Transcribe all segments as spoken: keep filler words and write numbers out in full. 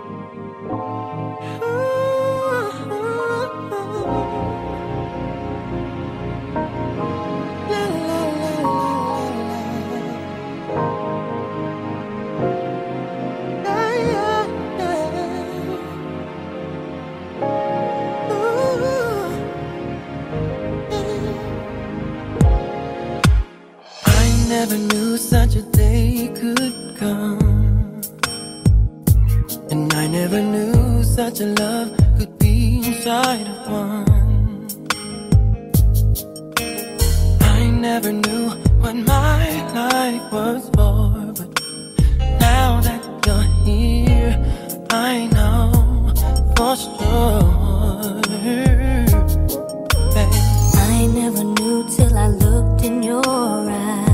Never knew such a day could come, and I never knew such a love could be inside of one. I never knew what my life was for, but now that you're here, I know for sure. Babe. I never knew till I looked in your eyes.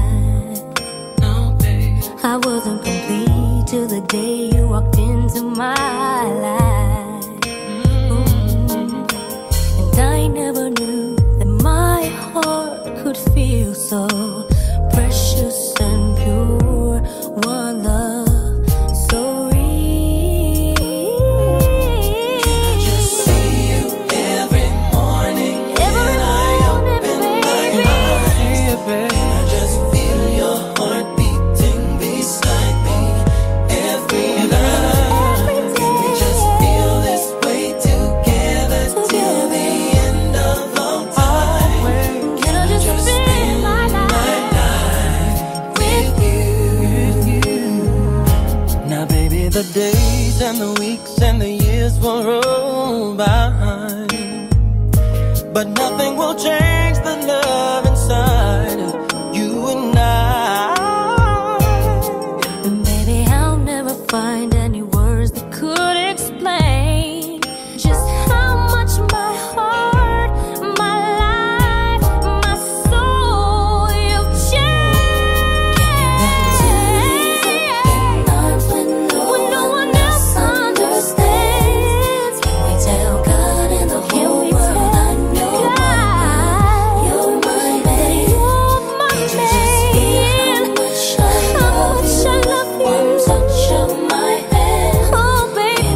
I wasn't complete till the day you walked into my life. Mm-hmm. And I never knew that my heart could feel so precious and pure. One love so real. Can I just see you every morning every when I morning, open baby. my eyes? Can I just feel your heart beating beside me every night? Can we just feel this way together till the end of all time? Can I just spend my life with you? Now baby, the days and the weeks and the years will roll by, but nothing will change the love inside of you and I. And baby, I'll never find any words that could explain just how much my heart, my life, my soul, you've changed. When no one else understands, can we tell God and the whole world I know you're my man? You're my man. How much I love you. One touch of my hand. Oh baby,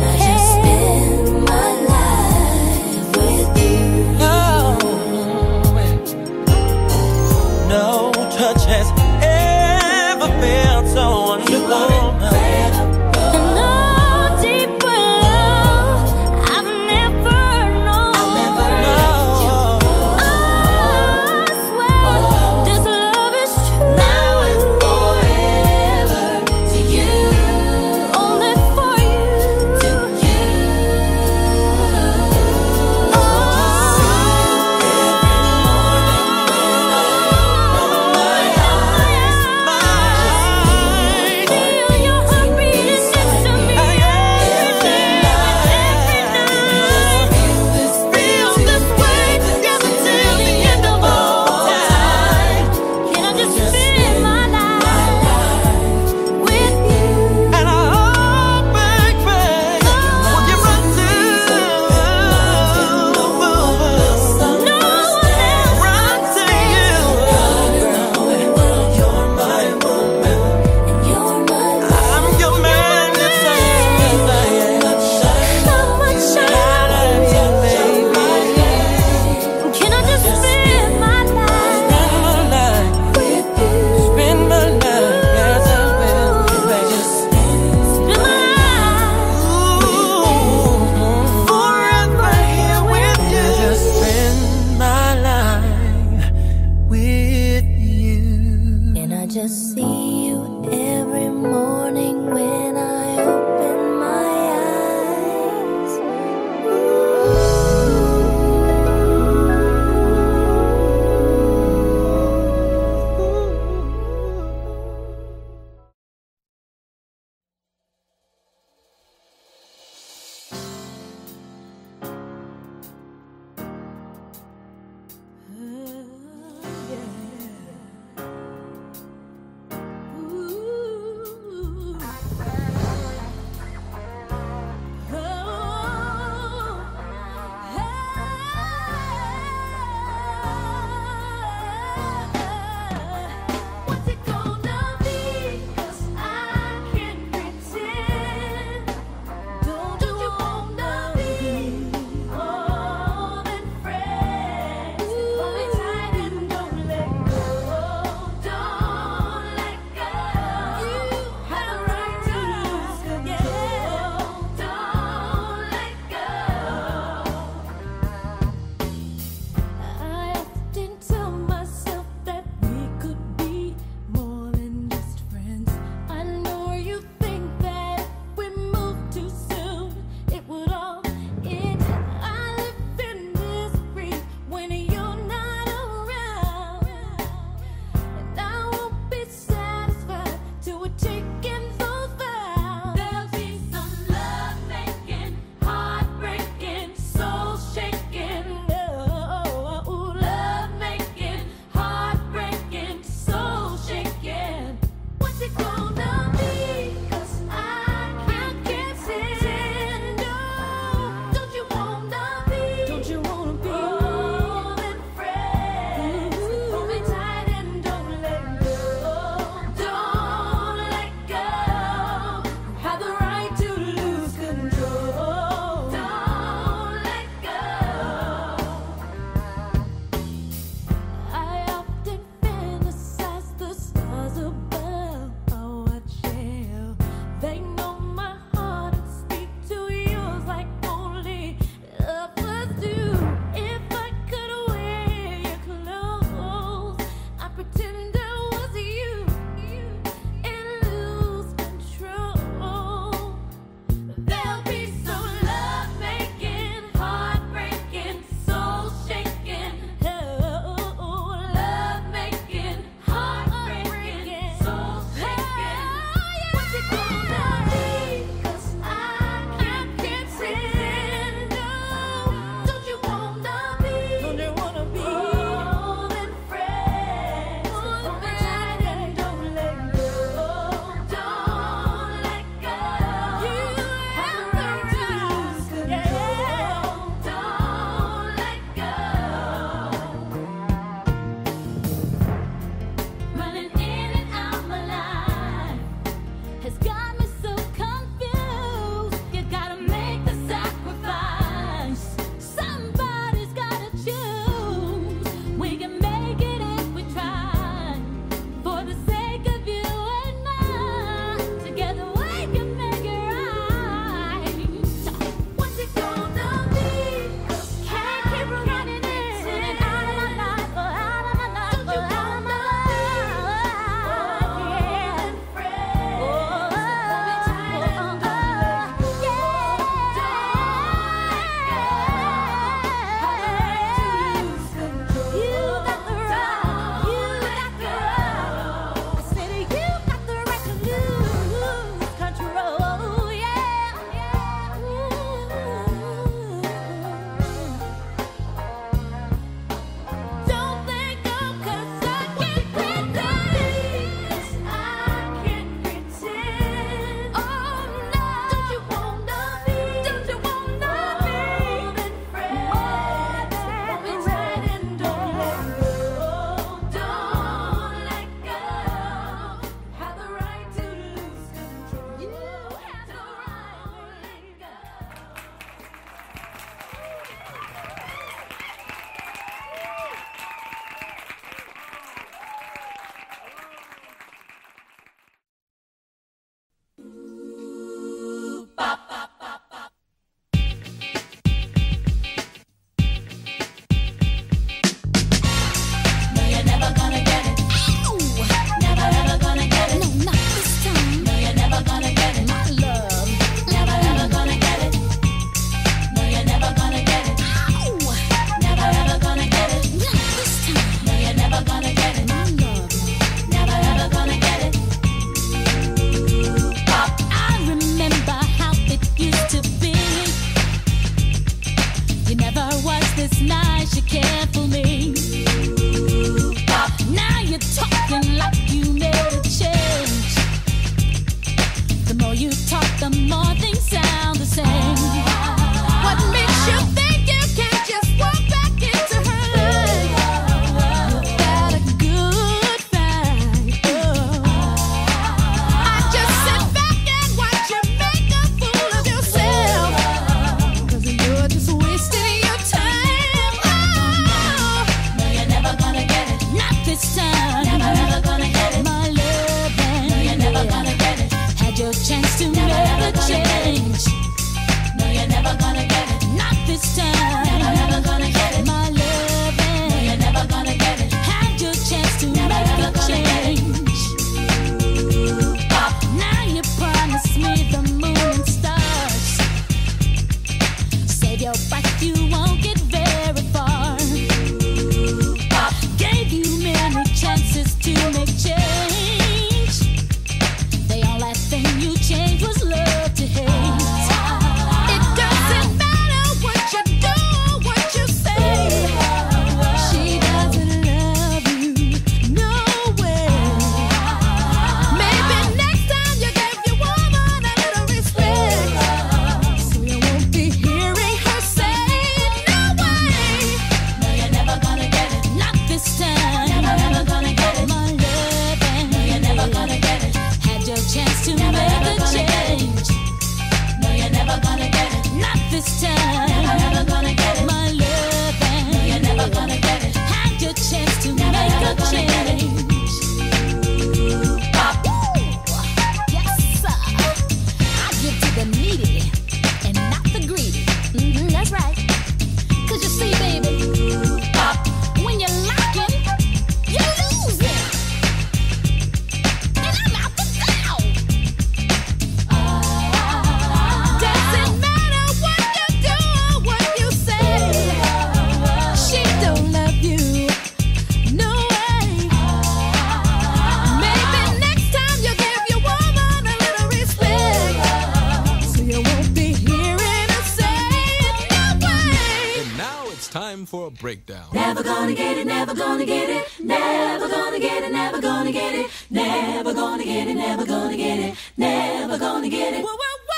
Breakdown. Never gonna get it, never gonna get it, never gonna get it, never gonna get it, never gonna get it, never gonna get it, never gonna get it.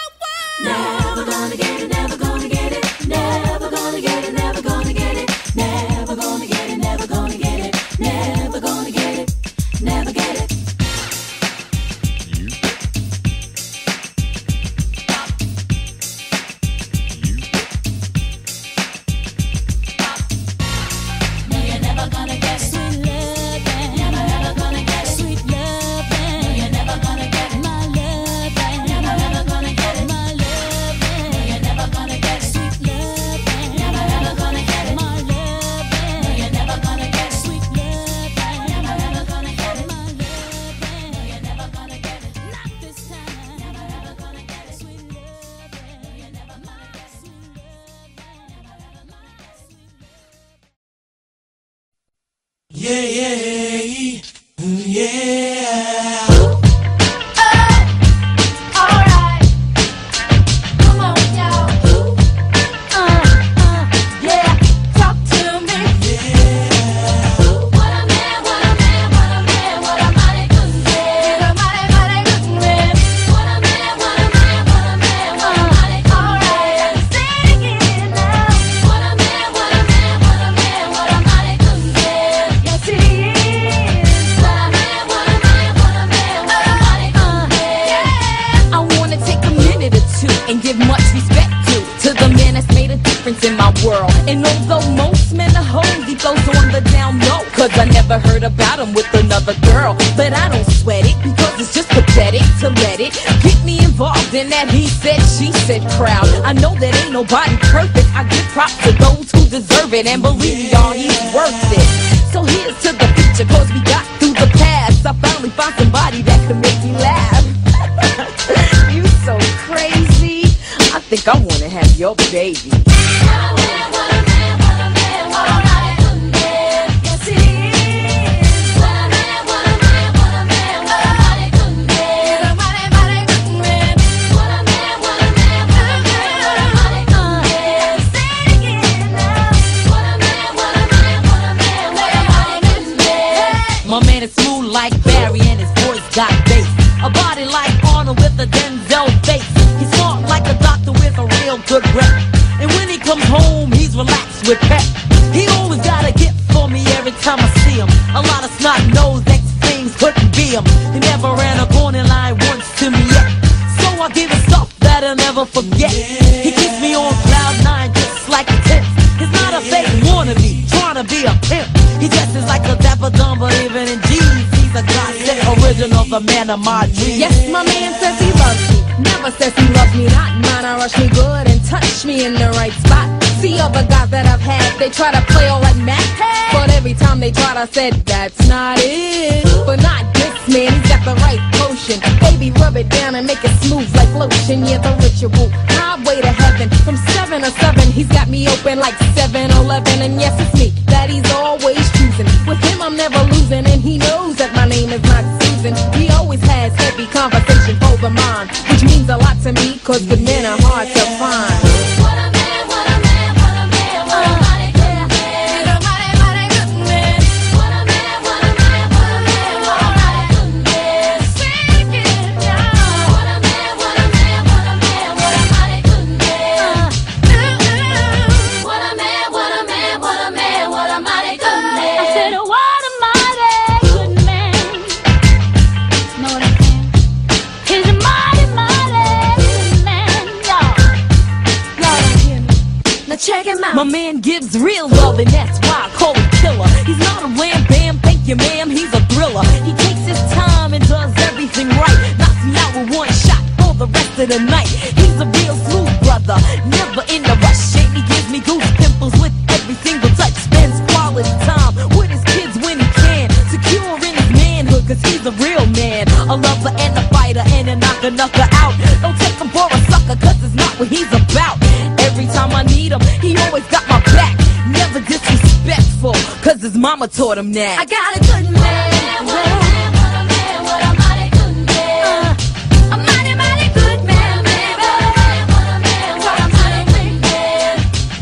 Never gonna get it, never gonna get it, never gonna get it, never gonna get it, never gonna get it, never gonna get it, never gonna get it, never get it. You. You. No, you're never gonna get it. Sweet loving, Never ever gonna get it. sweet loving, No, you're never gonna get it. my loving, Never ever gonna get it. my loving, No, you're never gonna get it. sweet loving, Never ever gonna get it. my No, loving, you're never gonna get it. sweet loving, Never ever gonna get it. my loving, No, you're never gonna get it. not this time, Never ever gonna get it. sweet loving, No, you're never gonna my get it. sweet loving, Never ever gonna get it. sweet Yeah, yeah, yeah. Alright, come on, y'all. Uh, uh, yeah, talk to me. What a man, what a man, what a man, what a mighty good man. What a mighty, mighty good man. What a man, what a man, what a man, what a mighty good man. Alright, sing it now. What a man, what a man, what a man, what a mighty good man. Yes, he is. What a man, what a man, what a man, what a mighty good man. I wanna take a minute or two and give much respect to to to the man that's made a difference in my world. And although most men are hoes, he flows on the down low, cause I never heard about him with another girl. But I don't sweat it, because it's just pathetic to let it get me involved in that he said, she said crowd. I know that ain't nobody perfect, I give props to those who deserve it, and believe me, y'all, he's worth it. So here's to the future, cause we got through the past. I finally found somebody that could make me laugh. You so crazy, I think I wanna have your baby. My man is smooth like Barry and his voice got bass. A body like Arnold with a Denzel face. He's smart like a doctor with a real good rep. And when he comes home, he's relaxed with pep. He always got a gift for me every time I see him. A lot of snot-nosed ex-things couldn't be him. He never ran a corner line once to me yet. So I give him stuff that I'll never forget. He keeps me on cloud nine just like a tenth. He's not a fake wannabe, trying to be a pimp. He dresses like a dapper dumb, but even in jeans, he's a godsend original, the man of my dreams. Yes, my man says he loves me, never says he loves me not. Mine, I rush me good and touch me in the right spot. See other guys that I've had, they try to play all like Mac, but every time they tried, I said, that's not it. But not this man, he's got the right potion. Baby, rub it down and make it smooth like lotion. Yeah, the ritual, highway to heaven. From seven to seven, he's got me open like seven eleven. And yes, it's me that he's always choosing. With him, I'm never losing, and he knows that my name is not Susan. He always has heavy conversation over mine, which means a lot to me, cause good men are hard to find. What a man, what a man, what a man, what a mighty good man. He's a mighty, mighty good man. What a man, what a man, what a man, what a mighty good man. Sing it now. What a man, what a man, what a man, what a mighty good man. What a man, what a man, what a man, what a mighty good man. I said, what a mighty good man. Know what I'm saying? He's a mighty, mighty good man, y'all. Y'all don't hear me. Now check him out. My man gives real love, and that's why I call him killer. He's not a wham bam, thank you ma'am, he's a thriller. He takes his time and does everything right. Knocks me out with one shot for the rest of the night. He's a real smooth brother, never in a rush. And he gives me goose pimples with every single touch. Spends quality time with his kids when he can. Secure in his manhood, cause he's a real man. A lover and a fighter and a knocker knocker out. Don't take him for a sucker, cause it's not what he's about. Every time I need him, he always got my back. Never disrespectful, cause his mama taught him that. I got a good man. What a man, what a man, what a mighty good man. A mighty, mighty good man, baby. What a man, what a mighty good man.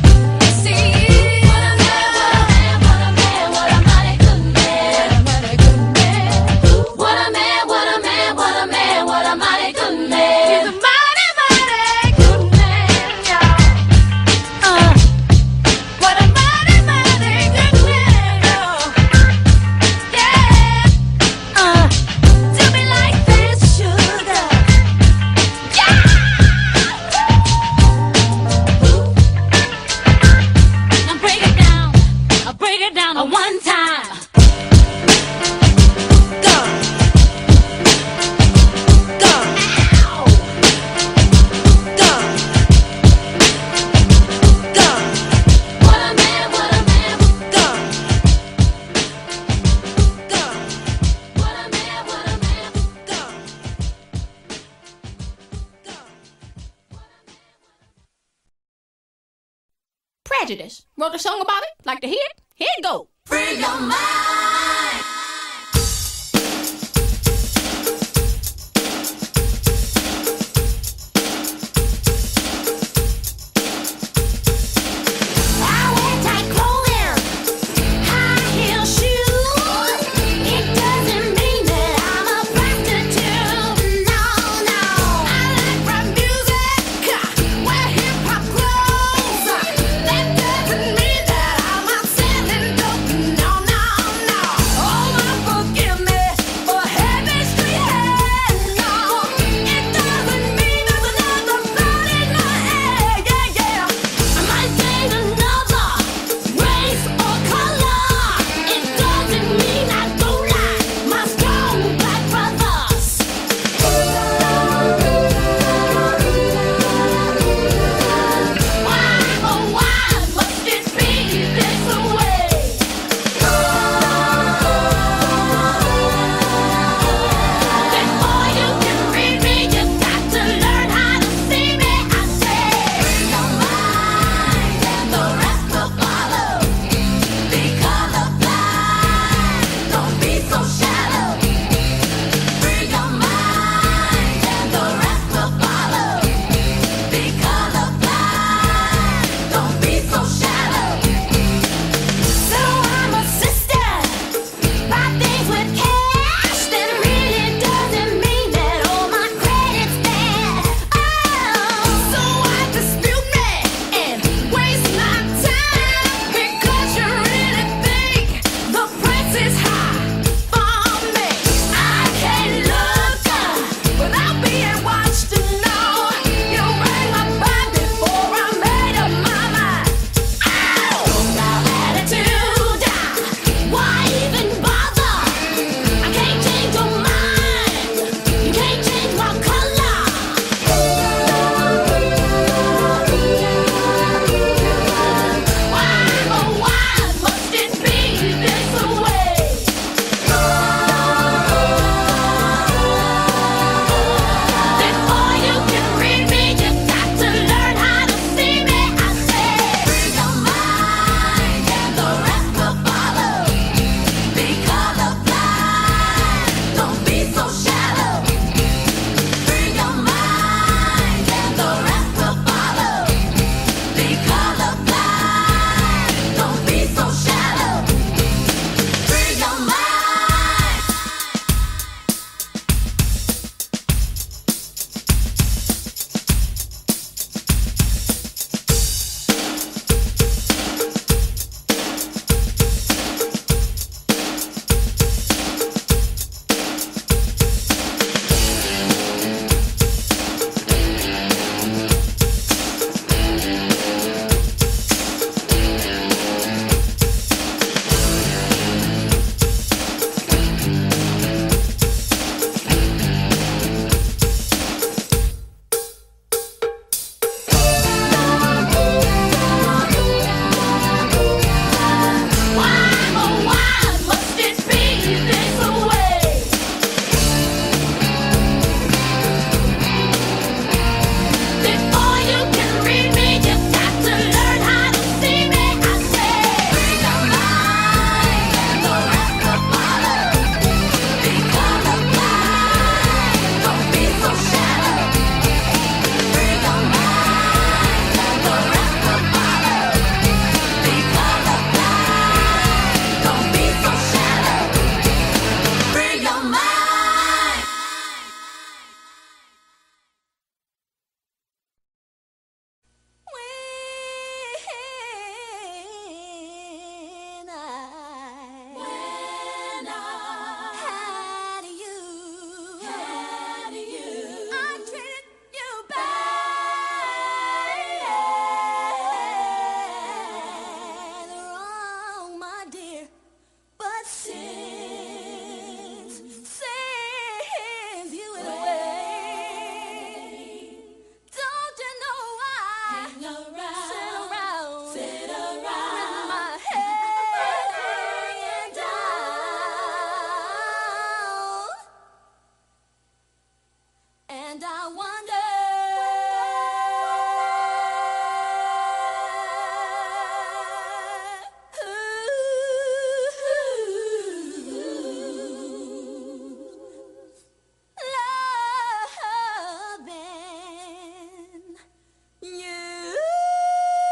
See, What a man, what a man, what a mighty good man. mighty good man. What a man, what a man, what a man, what a mighty good He's man. a mighty, mighty good man, y'all. Uh, what a mighty, mighty good man, y'all. Yeah. Uh, do me like this, sugar. Yeah. Now break it down. I'll break it down a one time. Go. Go. Ow. Go. Go. What a man, what a man, Go. Go. what a man, what a man. Go. Prejudice. Wrote a song about it. Like to hear it? Here it go. Free your mind. I wear tight clothing, high heel shoes. It doesn't mean that I'm a prostitute. No, no. I like rock music, wear hip hop clothes. That doesn't mean that I'm out selling dope. No, no, no. Sing around, sit around, sit with around, my head hanging down, and I wonder. Loving you.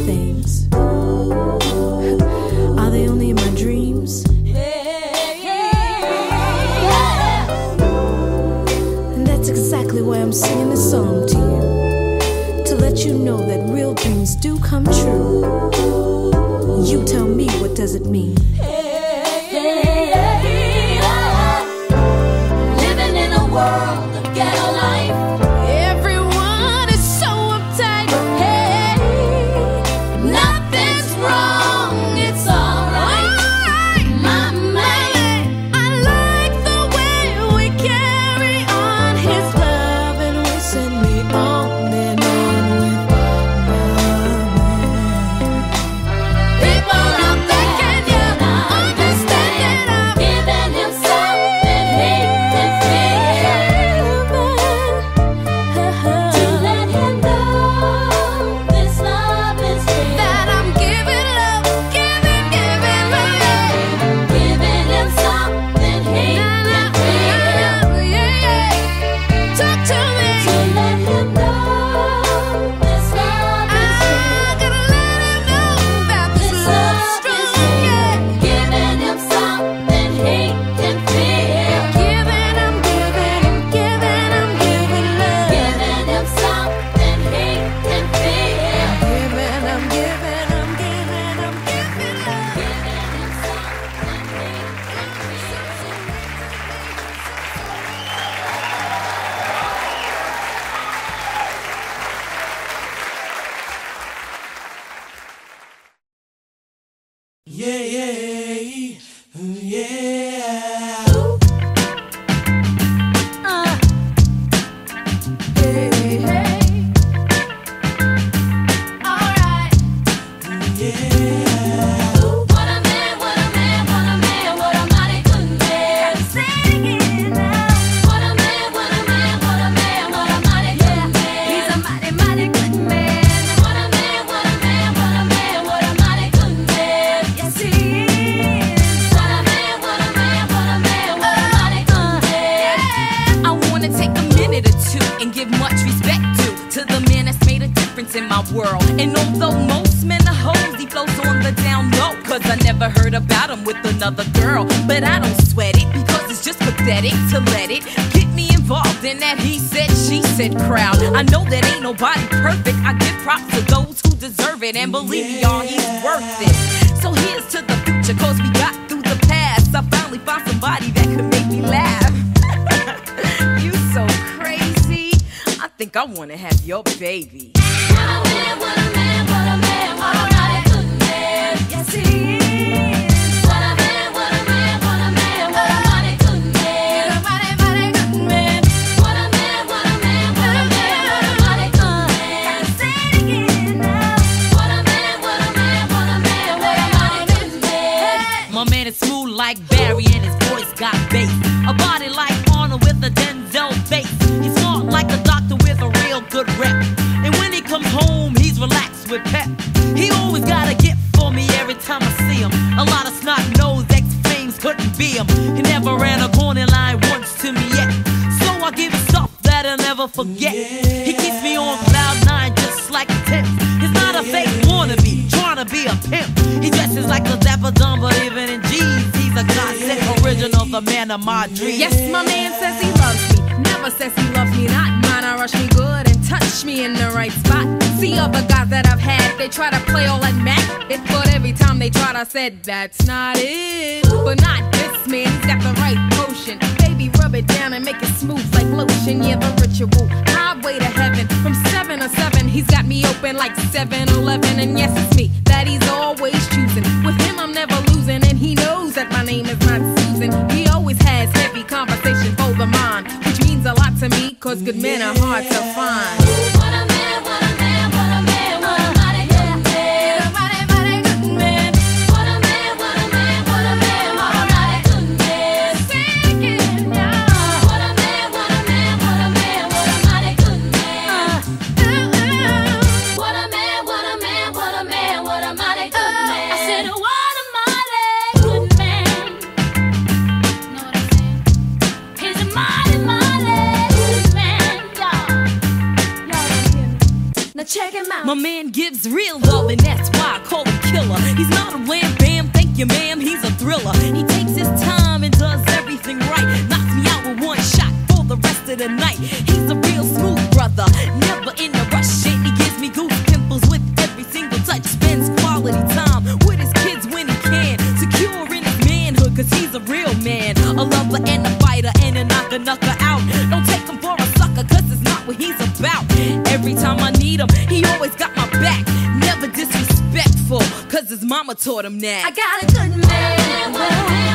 things? Are they only in my dreams? And that's exactly why I'm singing this song to you, to let you know that real dreams do come true. You tell me, what does it mean? Living in a world of ghetto life. Everyone is so uptight. Hey, Nothing's wrong, it's alright. My man, I like the way we carry on. His love and we send me on and on with my man. people out there, Can you understand that I'm giving him something he can feel. To let him know this love is real. that I'm giving love, giving, giving love. Giving him something he can feel. Yeah, yeah. Talk to me. To let him know this love is I real. gotta let him know that this This love's love is strong. real. Yeah. Giving him something he can feel. Giving, I'm giving, I'm giving, I'm giving love. Giving him something he can feel. Giving, I'm giving, I'm giving, I'm giving love. Giving him something he can Yeah, yeah, yeah. Hey, hey. All right. Yeah. What a man, what a man, what a man, what a mighty good man. Sing it now. What a man, what a man, what a man, what a mighty good man. He's a mighty, mighty good man. What a man, what a man, what a man, what a mighty good man. Yes, he is. What a man, what a man, what a man, what a mighty good man. I wanna take a minute or two and give much respect to to the man that's made a difference in my world. And although most men are hoes, he flows on the down low, cause I never heard about him with another girl. But I don't sweat it, because it's just pathetic to let it get me involved in that he said, she said crowd. I know that ain't nobody perfect. I give props to those who deserve it, and believe me, y'all, he's worth it. So here's to the future, cause we got through the past. I finally found somebody that could make me laugh. You so crazy. I think I wanna have your baby. What a man, what a man, what a man, what a mighty good man. Yes, he is. What a man, what a man, what a man, what a mighty good man. He's a mighty, mighty good man. What a man, what a man, what a man, what a mighty good man. Say it again now. What a man, what a man, what a man, what a mighty good man. My man is smooth like Barry and his voice got bass. A body like Arnold with a Denzel face. He's smart like a doctor with a real good rep. And when he comes home, he's relaxed with pep. He always got a gift for me every time I see him. A lot of snot-nosed ex-fames couldn't be him. He never ran a corner line once to me yet. So I give him stuff that I'll never forget. He keeps me on cloud nine just like a tip. He's not a fake wannabe, trying to be a pimp. He dresses like a dapper dumb, but even in jeans, he's a godsend original, the man of my dreams. Yes, my man says he loves me. Never says he loves me not. Mine, I rush me good and touch me in the right spot. See other guys that I've had, they try to play all that Mac. It but every time they tried, I said that's not it. But not this man, he's got the right potion. Baby, rub it down and make it smooth like lotion. Yeah, the ritual, highway to heaven. From seven to seven, he's got me open like seven eleven. And yes, it's me that he's always choosing. With him, I'm never losing, and he knows that my name is not Susan. He always has heavy conversation for the mind, which means a lot to me, cause good men are hard to find. What a man, what a man, what a man, what a mighty good man. He's a mighty, mighty good man. What a man, what a man, what a man, what a mighty good man. Say it again now. What a man, what a man, what a man, what a mighty good man. Ooh, ooh. What a man, what a man, what a man, what a mighty good man. I said, what a mighty good man. Know what I'm saying? He's a mighty, mighty good man, y'all. My man gives real love, and that's why I call him killer. He's not a wham bam, thank you ma'am, he's a thriller. He takes his time and does everything right. Knocks me out with one shot for the rest of the night. He's a real smooth brother, never in a rush. Shit, he gives me goose pimples with every single touch. Spends quality time with his kids when he can. Secure in his manhood, cause he's a real man. A lover and a fighter and a knocker knocker out. Don't take him for a sucker, cause it's not what he's about. Every time I need him, he always got my back. Never disrespectful, cause his mama taught him that. I got a good man.